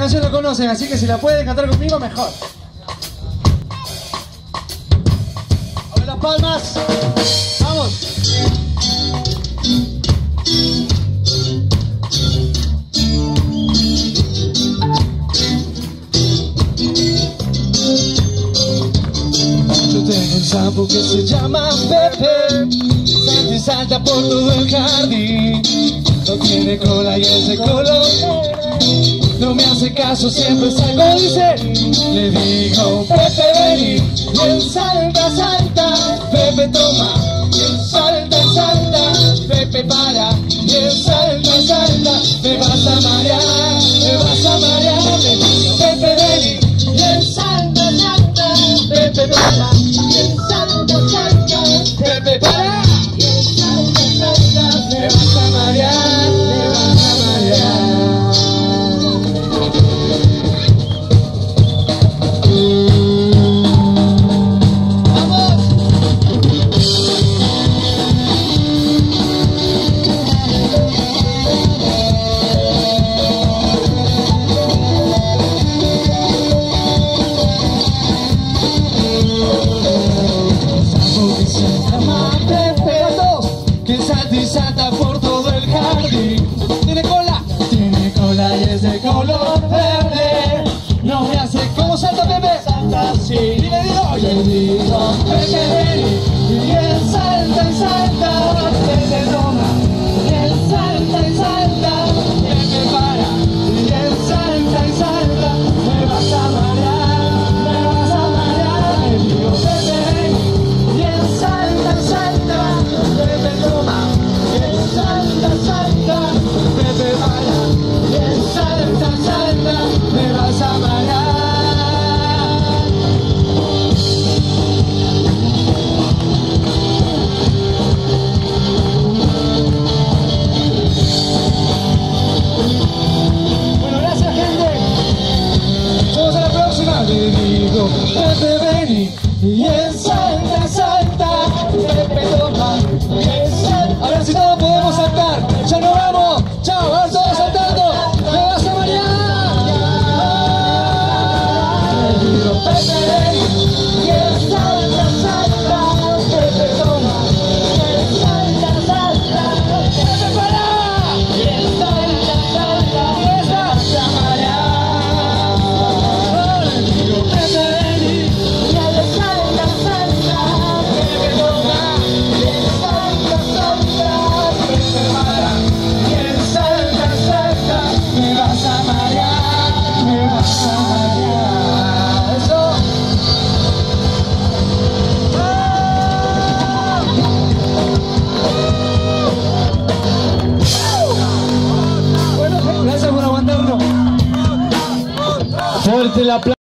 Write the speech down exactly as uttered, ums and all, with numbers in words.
canción la conocen, así que si la pueden cantar conmigo, mejor. A ver las palmas. Vamos. Yo tengo un sapo que se llama Pepe, salta y salta por todo el jardín. No tiene cola y es de color, no me hace caso, siempre salgo, dice. Le digo, Pepe vení, y él salta, salta. Pepe toma, y él salta, salta. Pepe para, y él salta, salta. Me vas a marear, me vas a marear. Le digo, Pepe vení, y él salta, salta. Pepe para, y él salta, salta. Pepe para, y él salta, salta. Me vas a marear, me vas a marear. Que salta y salta por todo el jardín. Tiene cola, tiene cola y es de color verde. No me hace como salta Pepe, salta así. Y le digo, y le digo, Pepe vení, y él salta y salta. Pepe toma, y él salta y salta. Pepe para, y él salta y salta. Me vas a marear, me vas a marear. Le digo, Pepe vení, y él salta y salta. Pepe toma, y él salta, salta. Pepe para, y él salta, salta. Me vas a marear. Bueno, gracias, gente. Nos vemos a la próxima. Le digo, Pepe vení, y él salta, salta. Pepe toma, y él salta. A ver si todos podemos saltar. Ya nos vamos. Chao, a ver todos saltando. Me vas a marear. Le digo, Pepe vení, y él salta, salta. Pepe toma, y él salta, salta. Pepe para, y él salta, salta. Me vas a marear. Le digo, Pepe vení, y él salta, salta. Pepe toma, y él salta, salta. Pepe para, y él salta, salta. Me vas a marear, me vas a marear. Eso. Bueno, gracias por aguantarnos. Fuerte el aplauso.